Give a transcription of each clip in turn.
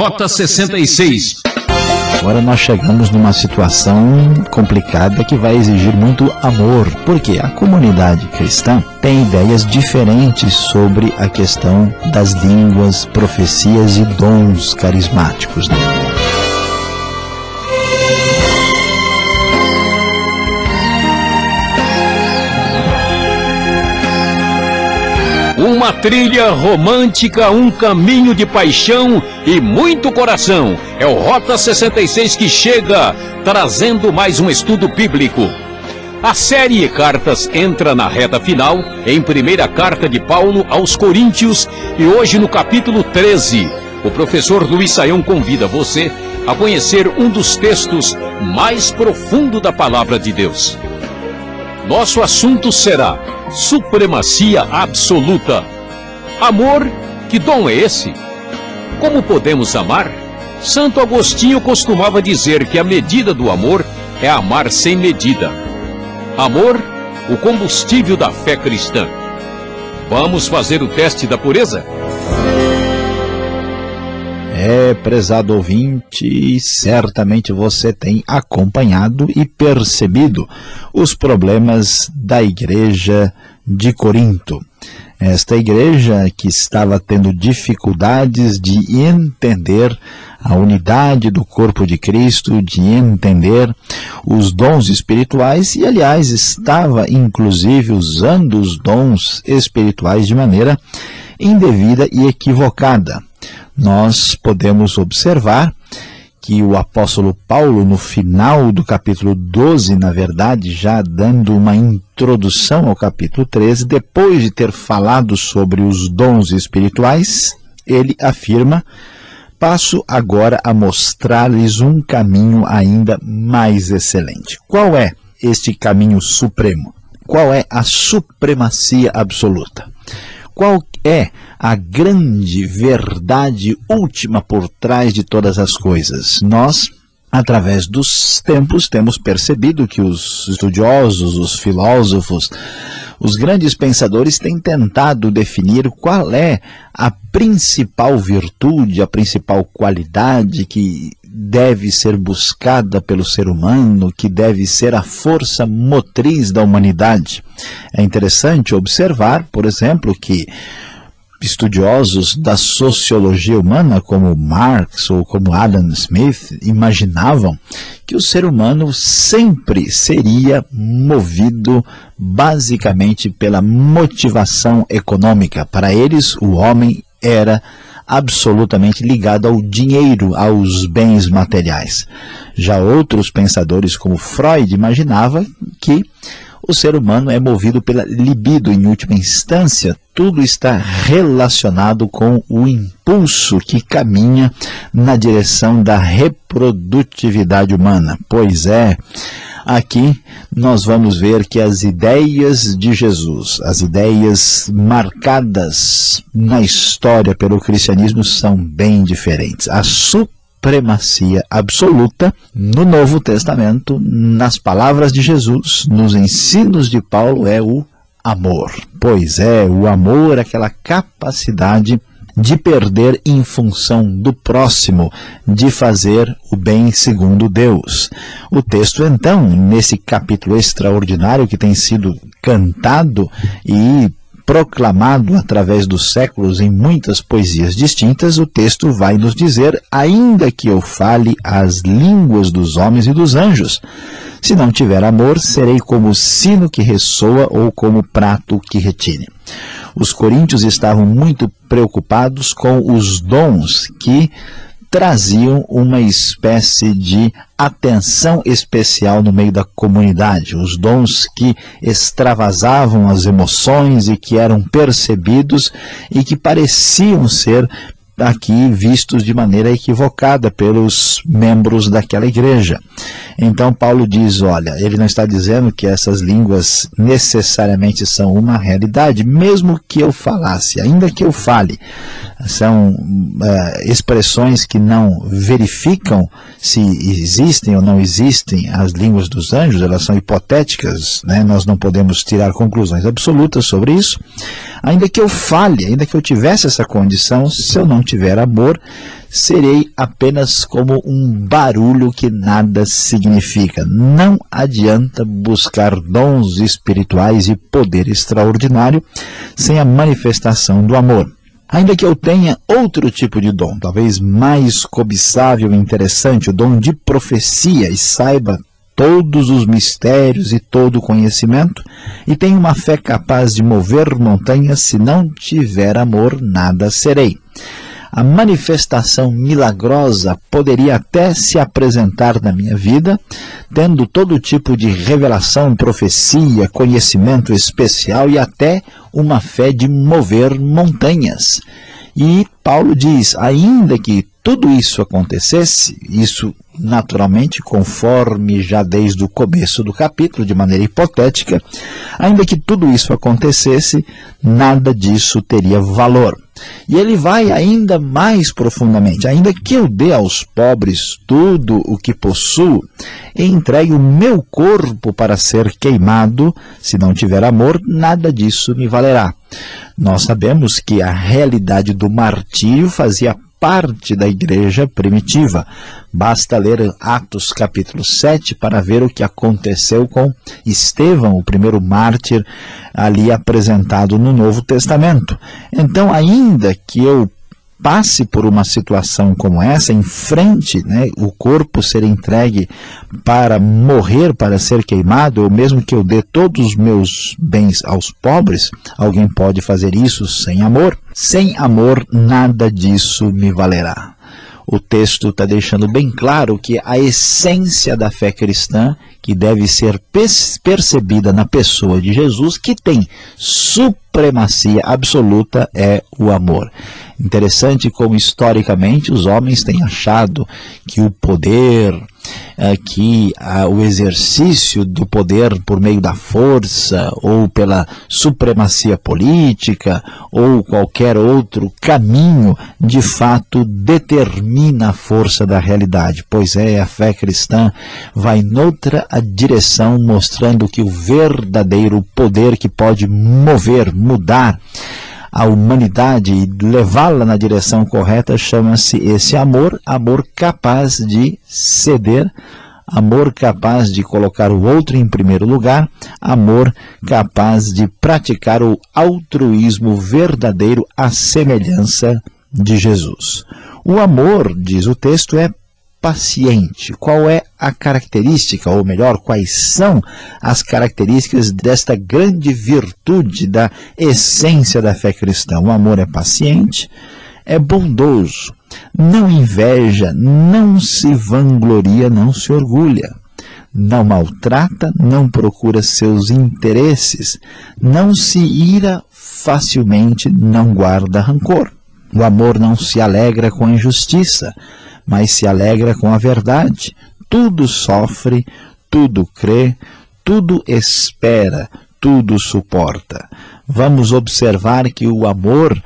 Rota 66. Agora nós chegamos numa situação complicada que vai exigir muito amor, porque a comunidade cristã tem ideias diferentes sobre a questão das línguas, profecias e dons carismáticos, né? Uma trilha romântica, um caminho de paixão e muito coração. É o Rota 66 que chega, trazendo mais um estudo bíblico. A série Cartas entra na reta final, em primeira carta de Paulo aos Coríntios, e hoje no capítulo 13. O professor Luiz Saião convida você a conhecer um dos textos mais profundos da palavra de Deus. Nosso assunto será supremacia absoluta. Amor, que dom é esse? Como podemos amar? Santo Agostinho costumava dizer que a medida do amor é amar sem medida. Amor, o combustível da fé cristã. Vamos fazer o teste da pureza? Prezado ouvinte, certamente você tem acompanhado e percebido os problemas da igreja de Corinto. Esta igreja que estava tendo dificuldades de entender a unidade do corpo de Cristo, de entender os dons espirituais e, aliás, estava inclusive usando os dons espirituais de maneira indevida e equivocada. Nós podemos observar que o apóstolo Paulo, no final do capítulo 12, na verdade, já dando uma introdução ao capítulo 13, depois de ter falado sobre os dons espirituais, ele afirma: passo agora a mostrar-lhes um caminho ainda mais excelente. Qual é este caminho supremo? Qual é a supremacia absoluta? Qual é a grande verdade última por trás de todas as coisas? Nós, através dos tempos, temos percebido que os estudiosos, os filósofos, os grandes pensadores têm tentado definir qual é a principal virtude, a principal qualidade que deve ser buscada pelo ser humano, que deve ser a força motriz da humanidade. É interessante observar, por exemplo, que estudiosos da sociologia humana, como Marx ou como Adam Smith, imaginavam que o ser humano sempre seria movido basicamente pela motivação econômica. Para eles, o homem era absolutamente ligado ao dinheiro, aos bens materiais. Já outros pensadores, como Freud, imaginava que o ser humano é movido pela libido. Em última instância, tudo está relacionado com o impulso que caminha na direção da reprodutividade humana. Pois é, aqui nós vamos ver que as ideias de Jesus, as ideias marcadas na história pelo cristianismo são bem diferentes. A supremacia absoluta no Novo Testamento, nas palavras de Jesus, nos ensinos de Paulo, é o amor. Pois é, o amor é aquela capacidade de perder em função do próximo, de fazer o bem segundo Deus. O texto, então, nesse capítulo extraordinário que tem sido cantado e proclamado através dos séculos em muitas poesias distintas, o texto vai nos dizer: ainda que eu fale as línguas dos homens e dos anjos, se não tiver amor, serei como o sino que ressoa ou como o prato que retine. Os coríntios estavam muito preocupados com os dons que traziam uma espécie de atenção especial no meio da comunidade, os dons que extravasavam as emoções e que eram percebidos e que pareciam ser aqui vistos de maneira equivocada pelos membros daquela igreja. Então Paulo diz, olha, ele não está dizendo que essas línguas necessariamente são uma realidade, mesmo que eu falasse, ainda que eu fale, são expressões que não verificam se existem ou não existem as línguas dos anjos, elas são hipotéticas, né? Nós não podemos tirar conclusões absolutas sobre isso. Ainda que eu fale, ainda que eu tivesse essa condição, se eu não não tiver amor, serei apenas como um barulho que nada significa. Não adianta buscar dons espirituais e poder extraordinário sem a manifestação do amor. Ainda que eu tenha outro tipo de dom, talvez mais cobiçável e interessante, o dom de profecia, e saiba todos os mistérios e todo o conhecimento, e tenho uma fé capaz de mover montanhas, se não tiver amor, nada serei. A manifestação milagrosa poderia até se apresentar na minha vida, tendo todo tipo de revelação, profecia, conhecimento especial e até uma fé de mover montanhas. E Paulo diz, ainda que tudo isso acontecesse, isso naturalmente conforme já desde o começo do capítulo, de maneira hipotética, ainda que tudo isso acontecesse, nada disso teria valor. E ele vai ainda mais profundamente, ainda que eu dê aos pobres tudo o que possuo, e entregue o meu corpo para ser queimado, se não tiver amor, nada disso me valerá. Nós sabemos que a realidade do martírio fazia parte da igreja primitiva. Basta ler Atos capítulo 7 para ver o que aconteceu com Estevão, o primeiro mártir ali apresentado no Novo Testamento. Então, ainda que eu passe por uma situação como essa, enfrente, o corpo ser entregue para morrer, para ser queimado, ou mesmo que eu dê todos os meus bens aos pobres, alguém pode fazer isso sem amor? Sem amor, nada disso me valerá. O texto está deixando bem claro que a essência da fé cristã, que deve ser percebida na pessoa de Jesus, que tem supremacia absoluta, é o amor. Interessante como historicamente os homens têm achado que o poder, o exercício do poder por meio da força ou pela supremacia política ou qualquer outro caminho, de fato determina a força da realidade. Pois é, a fé cristã vai noutra direção, mostrando que o verdadeiro poder que pode mover, mudar a humanidade e levá-la na direção correta chama-se esse amor, amor capaz de ceder, amor capaz de colocar o outro em primeiro lugar, amor capaz de praticar o altruísmo verdadeiro à semelhança de Jesus. O amor, diz o texto, é paciente. Qual é a característica, ou melhor, quais são as características desta grande virtude da essência da fé cristã? O amor é paciente, é bondoso, não inveja, não se vangloria, não se orgulha, não maltrata, não procura seus interesses, não se ira facilmente, não guarda rancor. O amor não se alegra com a injustiça, mas se alegra com a verdade. Tudo sofre, tudo crê, tudo espera, tudo suporta. Vamos observar que o amor,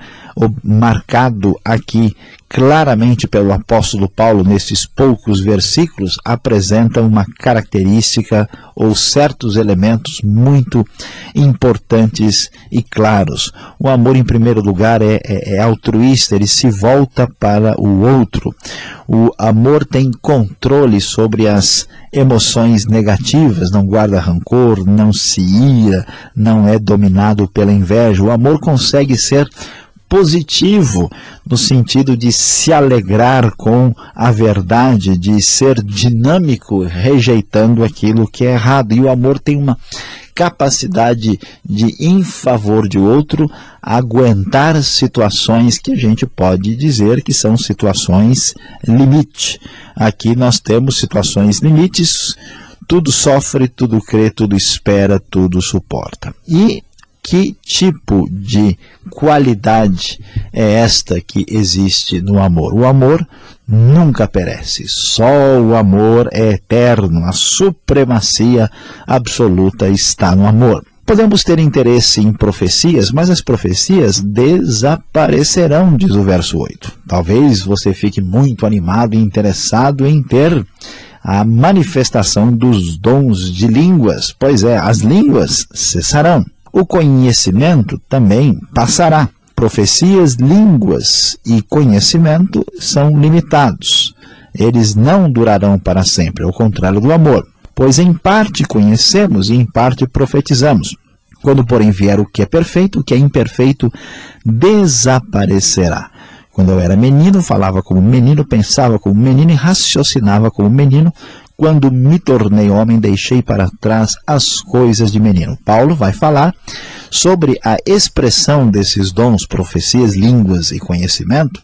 marcado aqui claramente pelo apóstolo Paulo nesses poucos versículos, apresenta uma característica ou certos elementos muito importantes e claros. O amor, em primeiro lugar, é altruísta, ele se volta para o outro. O amor tem controle sobre as emoções negativas, não guarda rancor, não se ira, não é dominado pela inveja. O amor consegue ser positivo, no sentido de se alegrar com a verdade, de ser dinâmico, rejeitando aquilo que é errado. E o amor tem uma capacidade de, em favor de outro, aguentar situações que a gente pode dizer que são situações limite. Aqui nós temos situações limites, tudo sofre, tudo crê, tudo espera, tudo suporta. E que tipo de qualidade é esta que existe no amor? O amor nunca perece, só o amor é eterno, a supremacia absoluta está no amor. Podemos ter interesse em profecias, mas as profecias desaparecerão, diz o verso 8. Talvez você fique muito animado e interessado em ter a manifestação dos dons de línguas. Pois é, as línguas cessarão. O conhecimento também passará. Profecias, línguas e conhecimento são limitados. Eles não durarão para sempre, ao contrário do amor. Pois em parte conhecemos e em parte profetizamos. Quando, porém, vier o que é perfeito, o que é imperfeito desaparecerá. Quando eu era menino, falava como menino, pensava como menino e raciocinava como menino. Quando me tornei homem, deixei para trás as coisas de menino. Paulo vai falar sobre a expressão desses dons, profecias, línguas e conhecimento,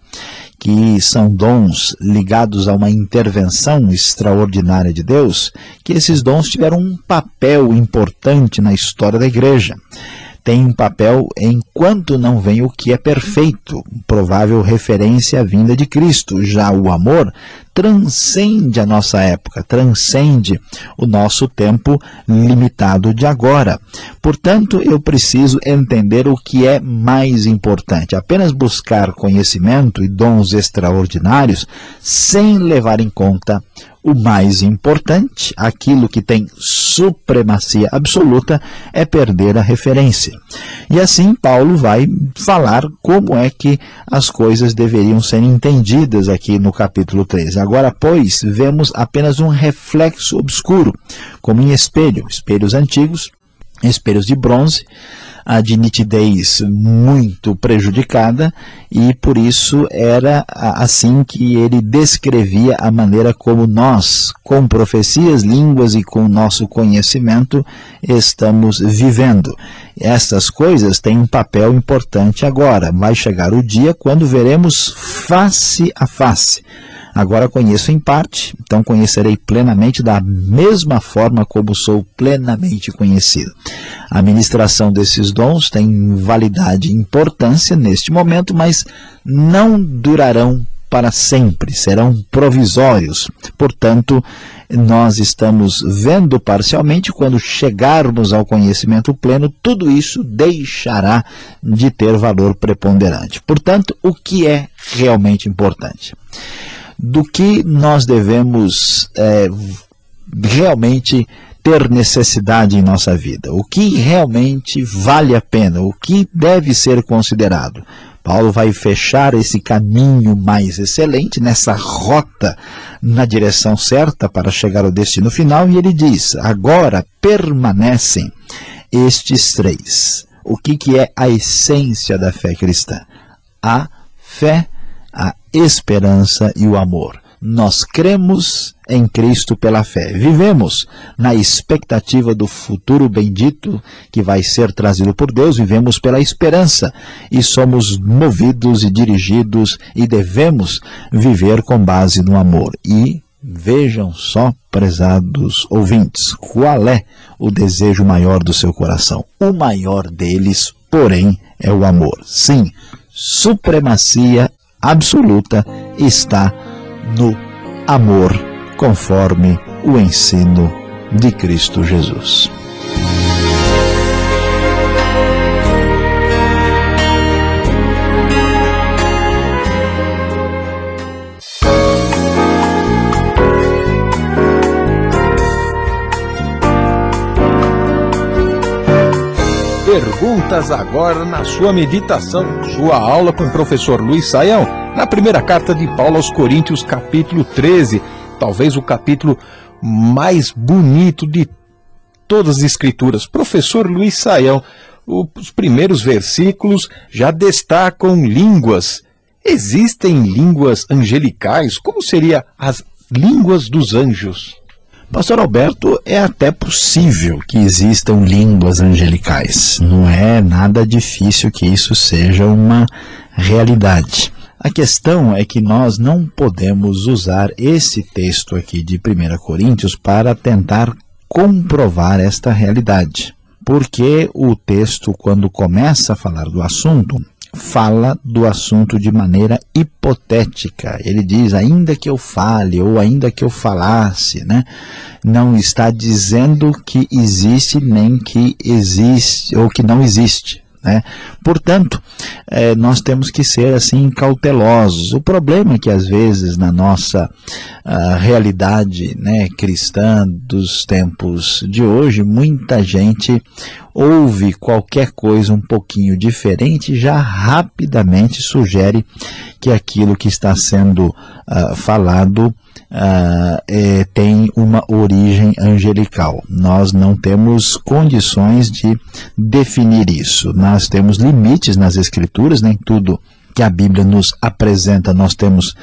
que são dons ligados a uma intervenção extraordinária de Deus, que esses dons tiveram um papel importante na história da igreja. Tem um papel enquanto não vem o que é perfeito, provável referência à vinda de Cristo. Já o amor transcende a nossa época, transcende o nosso tempo limitado de agora. Portanto, eu preciso entender o que é mais importante. Apenas buscar conhecimento e dons extraordinários sem levar em conta o mais importante, aquilo que tem supremacia absoluta, é perder a referência. E assim Paulo vai falar como é que as coisas deveriam ser entendidas aqui no capítulo 13. Agora, pois, vemos apenas um reflexo obscuro, como em espelho, espelhos antigos, espelhos de bronze, a de nitidez muito prejudicada, e por isso era assim que ele descrevia a maneira como nós, com profecias, línguas e com nosso conhecimento, estamos vivendo. Essas coisas têm um papel importante agora. Vai chegar o dia quando veremos face a face. Agora conheço em parte, então conhecerei plenamente da mesma forma como sou plenamente conhecido. A ministração desses dons tem validade e importância neste momento, mas não durarão para sempre, serão provisórios. Portanto, nós estamos vendo parcialmente. Quando chegarmos ao conhecimento pleno, tudo isso deixará de ter valor preponderante. Portanto, o que é realmente importante? Do que nós devemos realmente ter necessidade em nossa vida? O que realmente vale a pena? O que deve ser considerado? Paulo vai fechar esse caminho mais excelente, nessa rota na direção certa para chegar ao destino final, e ele diz: agora permanecem estes três. O que é a essência da fé cristã? A fé, a esperança e o amor. Nós cremos em Cristo pela fé. Vivemos na expectativa do futuro bendito que vai ser trazido por Deus. Vivemos pela esperança e somos movidos e dirigidos e devemos viver com base no amor. E vejam só, prezados ouvintes, qual é o desejo maior do seu coração? O maior deles, porém, é o amor. Sim, supremacia absoluta está no amor, conforme o ensino de Cristo Jesus. Perguntas agora na sua meditação, sua aula com o professor Luiz Saião, na primeira carta de Paulo aos Coríntios, capítulo 13, talvez o capítulo mais bonito de todas as escrituras. Professor Luiz Saião, os primeiros versículos já destacam línguas. Existem línguas angelicais? Como seriam as línguas dos anjos? Pastor Alberto, é até possível que existam línguas angelicais. Não é nada difícil que isso seja uma realidade. A questão é que nós não podemos usar esse texto aqui de 1 Coríntios para tentar comprovar esta realidade. Porque o texto, quando começa a falar do assunto, fala do assunto de maneira hipotética. Ele diz, ainda que eu fale, ou ainda que eu falasse, né? Não está dizendo que existe, nem que existe, ou que não existe, né? Portanto, nós temos que ser assim cautelosos. O problema é que às vezes na nossa realidade, né, cristã dos tempos de hoje, muita gente ouve qualquer coisa um pouquinho diferente, já rapidamente sugere que aquilo que está sendo falado tem uma origem angelical. Nós não temos condições de definir isso. Nós temos limites nas Escrituras, nem tudo que a Bíblia nos apresenta nós temos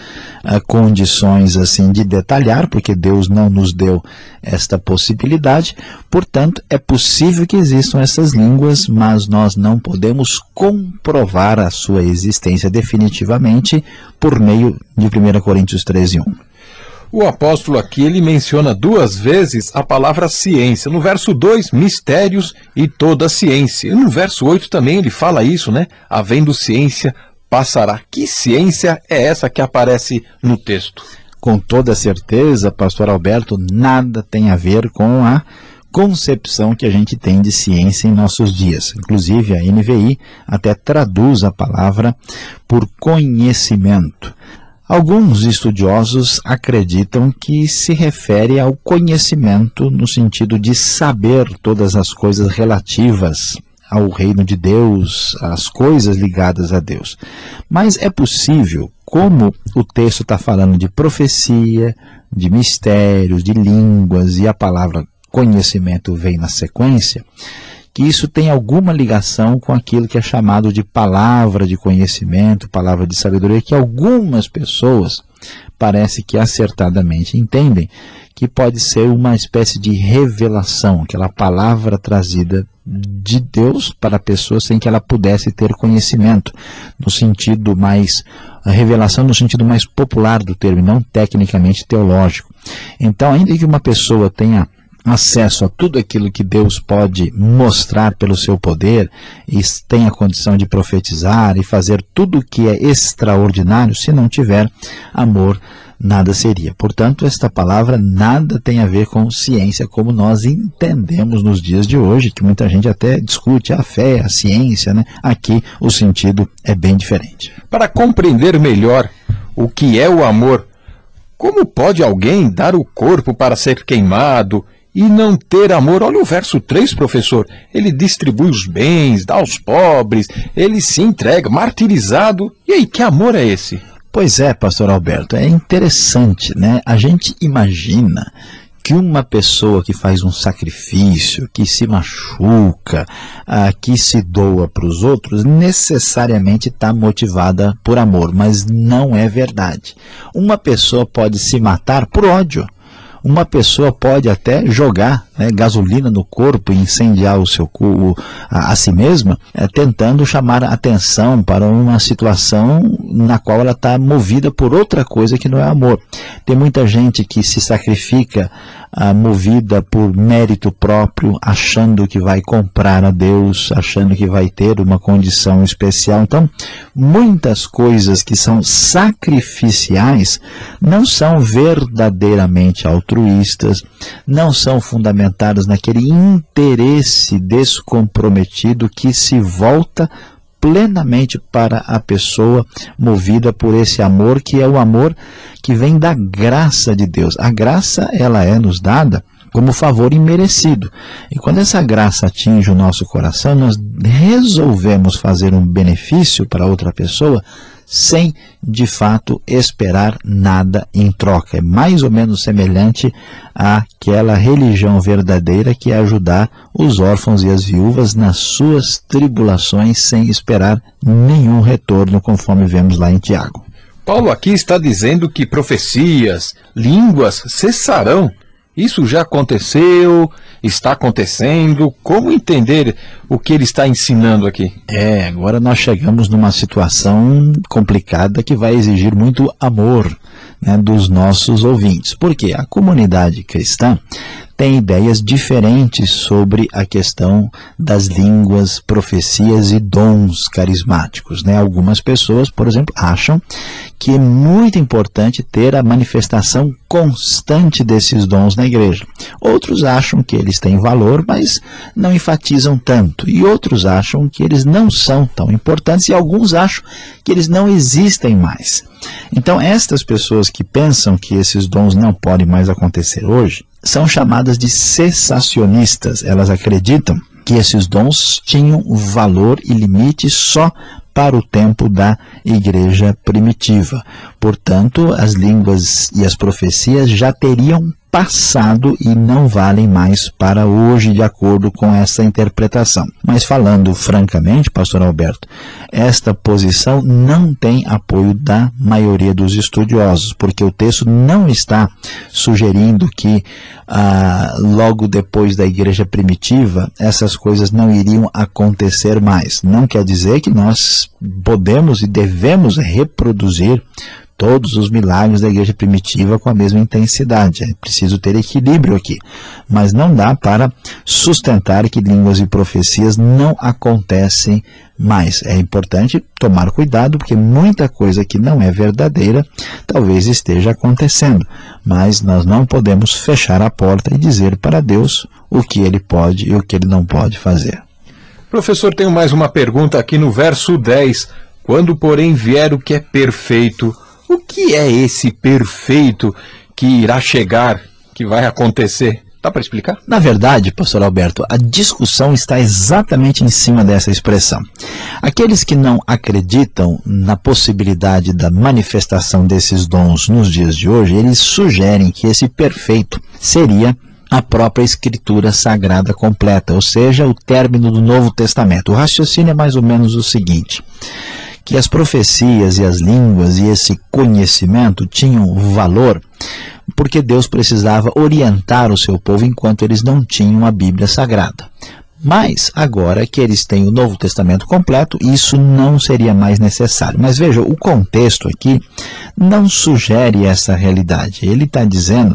condições assim de detalhar, porque Deus não nos deu esta possibilidade. Portanto, é possível que existam essas línguas, mas nós não podemos comprovar a sua existência definitivamente por meio de 1 Coríntios 13:1. O apóstolo aqui, ele menciona 2 vezes a palavra ciência. No verso 2, mistérios e toda ciência. E no verso 8 também ele fala isso, né? Havendo ciência, passará. Que ciência é essa que aparece no texto? Com toda certeza, pastor Alberto, nada tem a ver com a concepção que a gente tem de ciência em nossos dias. Inclusive, a NVI até traduz a palavra por conhecimento. Alguns estudiosos acreditam que se refere ao conhecimento no sentido de saber todas as coisas relativas ao reino de Deus, às coisas ligadas a Deus. Mas é possível, como o texto está falando de profecia, de mistérios, de línguas, e a palavra conhecimento vem na sequência, que isso tem alguma ligação com aquilo que é chamado de palavra de conhecimento, palavra de sabedoria, que algumas pessoas parece que acertadamente entendem que pode ser uma espécie de revelação, aquela palavra trazida de Deus para a pessoa sem que ela pudesse ter conhecimento, no sentido mais, a revelação no sentido mais popular do termo, não tecnicamente teológico. Então, ainda que uma pessoa tenha acesso a tudo aquilo que Deus pode mostrar pelo seu poder e tenha condição de profetizar e fazer tudo o que é extraordinário, se não tiver amor, nada seria. Portanto, esta palavra nada tem a ver com ciência como nós entendemos nos dias de hoje, que muita gente até discute a fé, a ciência, né? Aqui o sentido é bem diferente. Para compreender melhor o que é o amor, como pode alguém dar o corpo para ser queimado e não ter amor? Olha o verso 3, professor. Ele distribui os bens, dá aos pobres, ele se entrega, martirizado. E aí, que amor é esse? Pois é, pastor Alberto, é interessante, né? A gente imagina que uma pessoa que faz um sacrifício, que se machuca, que se doa para os outros, necessariamente está motivada por amor, mas não é verdade. Uma pessoa pode se matar por ódio. Uma pessoa pode até jogar gasolina no corpo e incendiar a si mesma, tentando chamar a atenção para uma situação na qual ela está movida por outra coisa que não é amor. Tem muita gente que se sacrifica movida por mérito próprio, achando que vai comprar a Deus, achando que vai ter uma condição especial. Então, muitas coisas que são sacrificiais não são verdadeiramente altruístas, não são fundamentadas naquele interesse descomprometido que se volta plenamente para a pessoa movida por esse amor, que é o amor que vem da graça de Deus. A graça, ela é nos dada como favor imerecido. E quando essa graça atinge o nosso coração, nós resolvemos fazer um benefício para outra pessoa sem, de fato, esperar nada em troca. É mais ou menos semelhante àquela religião verdadeira que é ajudar os órfãos e as viúvas nas suas tribulações sem esperar nenhum retorno, conforme vemos lá em Tiago. Paulo aqui está dizendo que profecias, línguas cessarão. Isso já aconteceu, está acontecendo. Como entender o que ele está ensinando aqui? Agora nós chegamos numa situação complicada que vai exigir muito amor, né, dos nossos ouvintes. Porque a comunidade cristã tem ideias diferentes sobre a questão das línguas, profecias e dons carismáticos, né? Algumas pessoas, por exemplo, acham que é muito importante ter a manifestação constante desses dons na igreja. Outros acham que eles têm valor, mas não enfatizam tanto. E outros acham que eles não são tão importantes, e alguns acham que eles não existem mais. Então, estas pessoas que pensam que esses dons não podem mais acontecer hoje, são chamadas de cessacionistas. Elas acreditam que esses dons tinham valor e limite só para o tempo da igreja primitiva. Portanto, as línguas e as profecias já teriam passado e não valem mais para hoje, de acordo com essa interpretação. Mas falando francamente, pastor Alberto, esta posição não tem apoio da maioria dos estudiosos, porque o texto não está sugerindo que logo depois da igreja primitiva essas coisas não iriam acontecer mais. Não quer dizer que nós podemos e devemos reproduzir todos os milagres da igreja primitiva com a mesma intensidade. É preciso ter equilíbrio aqui. Mas não dá para sustentar que línguas e profecias não acontecem mais. É importante tomar cuidado, porque muita coisa que não é verdadeira talvez esteja acontecendo. Mas nós não podemos fechar a porta e dizer para Deus o que Ele pode e o que Ele não pode fazer. Professor, tenho mais uma pergunta aqui no verso 10. Quando, porém, vier o que é perfeito, o que é esse perfeito que irá chegar, que vai acontecer? Dá para explicar? Na verdade, pastor Alberto, a discussão está exatamente em cima dessa expressão. Aqueles que não acreditam na possibilidade da manifestação desses dons nos dias de hoje, eles sugerem que esse perfeito seria a própria Escritura Sagrada completa, ou seja, o término do Novo Testamento. O raciocínio é mais ou menos o seguinte: que as profecias e as línguas e esse conhecimento tinham valor porque Deus precisava orientar o seu povo enquanto eles não tinham a Bíblia Sagrada. Mas, agora que eles têm o Novo Testamento completo, isso não seria mais necessário. Mas veja, o contexto aqui não sugere essa realidade. Ele está dizendo,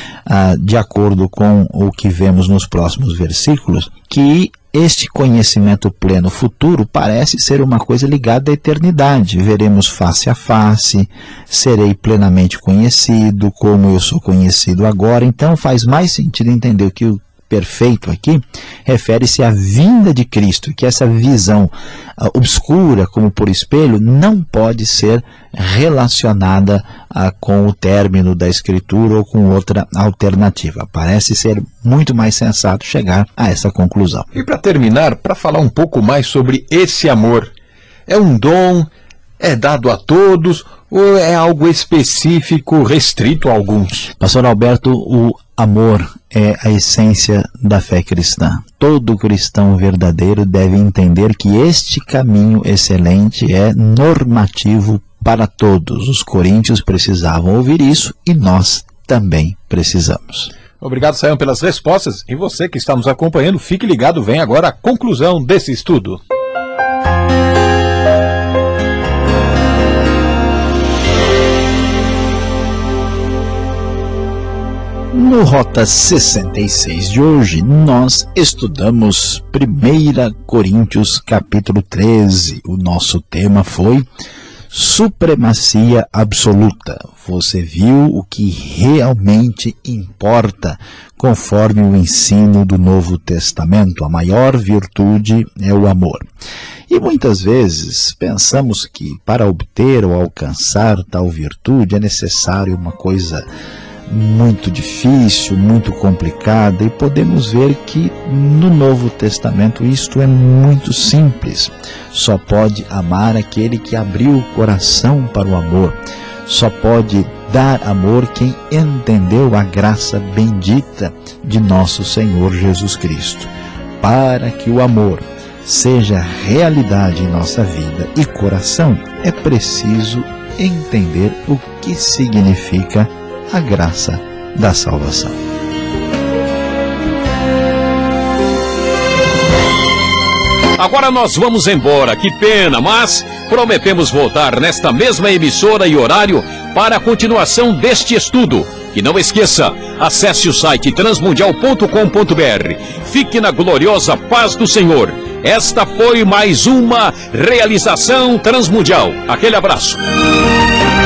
de acordo com o que vemos nos próximos versículos, que este conhecimento pleno futuro parece ser uma coisa ligada à eternidade. Veremos face a face, serei plenamente conhecido, como eu sou conhecido agora. Então faz mais sentido entender que o perfeito aqui refere-se à vinda de Cristo, que essa visão obscura, como por espelho, não pode ser relacionada com o término da Escritura ou com outra alternativa. Parece ser muito mais sensato chegar a essa conclusão. E para terminar, para falar um pouco mais sobre esse amor, é um dom, é dado a todos ou é algo específico, restrito a alguns? Pastor Alberto, o amor é a essência da fé cristã. Todo cristão verdadeiro deve entender que este caminho excelente é normativo para todos. Os coríntios precisavam ouvir isso e nós também precisamos. Obrigado, Sayão, pelas respostas. E você que está nos acompanhando, fique ligado, vem agora a conclusão desse estudo. No Rota 66 de hoje, nós estudamos 1 Coríntios capítulo 13. O nosso tema foi supremacia absoluta. Você viu o que realmente importa conforme o ensino do Novo Testamento. A maior virtude é o amor. E muitas vezes pensamos que para obter ou alcançar tal virtude é necessário uma coisa muito difícil, muito complicada, e podemos ver que no Novo Testamento isto é muito simples. Só pode amar aquele que abriu o coração para o amor. Só pode dar amor quem entendeu a graça bendita de nosso Senhor Jesus Cristo. Para que o amor seja realidade em nossa vida e coração, é preciso entender o que significa a graça da salvação. Agora nós vamos embora, que pena, mas prometemos voltar nesta mesma emissora e horário para a continuação deste estudo. E não esqueça, acesse o site transmundial.com.br. Fique na gloriosa paz do Senhor. Esta foi mais uma realização Transmundial. Aquele abraço.